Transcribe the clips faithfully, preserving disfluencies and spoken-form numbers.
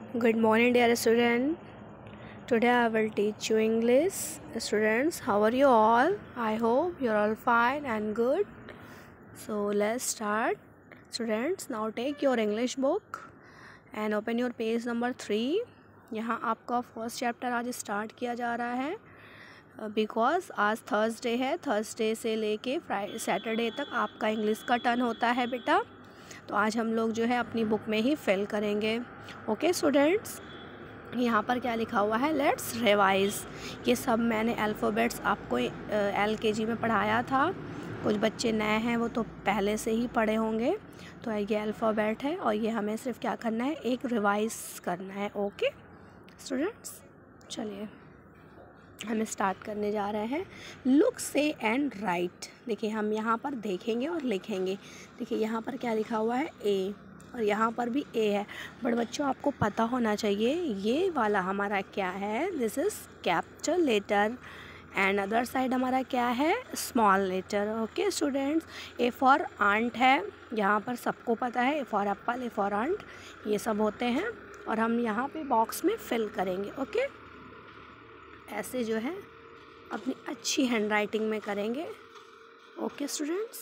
Good morning, dear student. Today I will teach you English. Students, how are you all? I hope you're all fine and good. So let's start. Students, now take your English book and open your page number three. यहाँ आपका first chapter आज start किया जा रहा है because आज Thursday है. Thursday से लेके फ्राइडे सैटरडे तक आपका इंग्लिश का टर्न होता है बेटा. तो आज हम लोग जो है अपनी बुक में ही फिल करेंगे. ओके स्टूडेंट्स, यहाँ पर क्या लिखा हुआ है, लेट्स रिवाइज. ये सब मैंने अल्फ़ाबेट्स आपको एल के जी में पढ़ाया था. कुछ बच्चे नए हैं वो तो पहले से ही पढ़े होंगे. तो ये अल्फ़ाबेट है और ये हमें सिर्फ क्या करना है, एक रिवाइज करना है. ओके स्टूडेंट्स, चलिए हम स्टार्ट करने जा रहे हैं. लुक से एंड राइट. देखिए हम यहाँ पर देखेंगे और लिखेंगे. देखिए यहाँ पर क्या लिखा हुआ है, ए, और यहाँ पर भी ए है. बट बच्चों आपको पता होना चाहिए ये वाला हमारा क्या है, this is capital letter and other side हमारा क्या है, small letter. Okay students, A for ant है, यहाँ पर सबको पता है. A for apple, A for ant, ये सब होते हैं. और हम यहाँ पे बॉक्स में फिल करेंगे. ओके ऐसे जो है अपनी अच्छी हैंड राइटिंग में करेंगे. Okay students,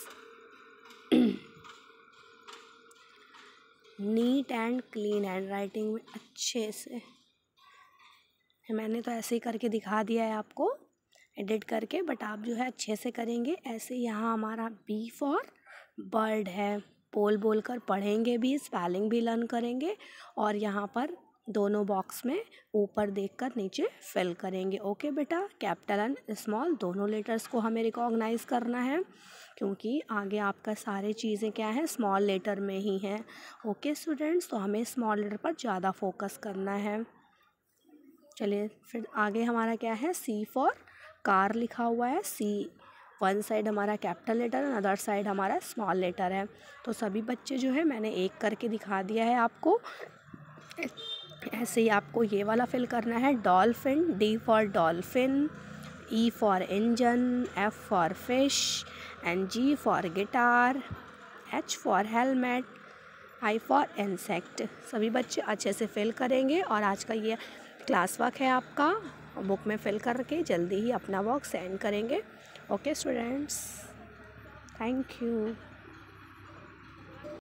neat and clean handwriting में अच्छे से. मैंने तो ऐसे ही करके दिखा दिया है आपको एडिट करके, बट आप जो है अच्छे से करेंगे ऐसे. यहाँ हमारा बी फॉर बर्ड है, बोल बोल कर पढ़ेंगे भी, स्पेलिंग भी लर्न करेंगे. और यहाँ पर दोनों बॉक्स में ऊपर देखकर नीचे फिल करेंगे. ओके बेटा, कैपिटल एंड स्मॉल दोनों लेटर्स को हमें रिकॉग्नाइज करना है क्योंकि आगे आपका सारे चीज़ें क्या है, स्मॉल लेटर में ही हैं. ओके स्टूडेंट्स, तो हमें स्मॉल लेटर पर ज़्यादा फोकस करना है. चलिए फिर आगे हमारा क्या है, सी फॉर कार लिखा हुआ है. सी वन साइड हमारा कैपिटल लेटर है, अदर साइड हमारा स्मॉल लेटर है. तो सभी बच्चे जो है मैंने एक करके दिखा दिया है आपको. ऐसे ही आपको ये वाला फिल करना है. Dolphin, D for dolphin, E for engine, F for fish and G for guitar, H for helmet, I for insect. सभी बच्चे अच्छे से फिल करेंगे और आज का ये क्लास वर्क है आपका, बुक में फिल करके जल्दी ही अपना वर्क सेंड करेंगे. Okay students, thank you.